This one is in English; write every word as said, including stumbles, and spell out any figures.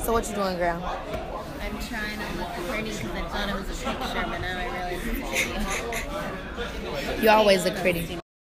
So what you doing, girl? I'm trying to look pretty because I thought it was a picture, but now I realize it's a video. You always look pretty.